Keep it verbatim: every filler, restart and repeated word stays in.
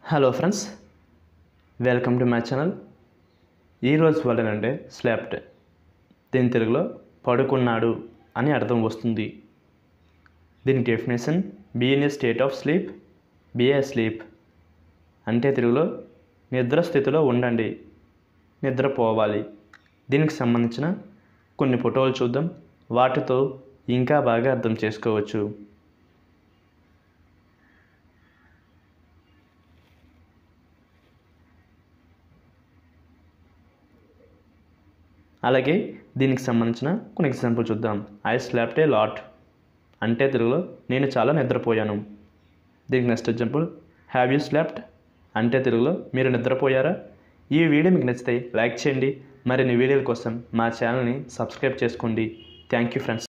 Hello friends, welcome to my channel. ఈరోజు word అంటే slept. దీని తెలుగులో పడుకున్నాడు అని అర్థం వస్తుంది. దీని definition be in a state of sleep, be asleep అంటే తెలుగులో నిద్ర స్థితిలో ఉండండి, నిద్రపోవాలి. దీనికి సంబంధించిన కొన్ని ఫోటోలు చూద్దాం, వాటితో ఇంకా బాగా అర్థం చేసుకోవచ్చు. అలాగే దీనికి సంబంధించిన కొన్ని ఎగ్జాంపుల్ చూద్దాం. ఐ స్లెప్ట్ ఏ లాట్ అంటే తెలుగులో నేను చాలా నిద్రపోయాను. దీనికి next example have you slept అంటే తెలుగులో మీరు నిద్రపోయారా. ఈ వీడియో మీకు నచ్చితే లైక్ చేయండి. మరిన్ని వీడియోల కోసం మా ఛానల్ని సబ్స్క్రైబ్ చేసుకోండి. Thank you friends.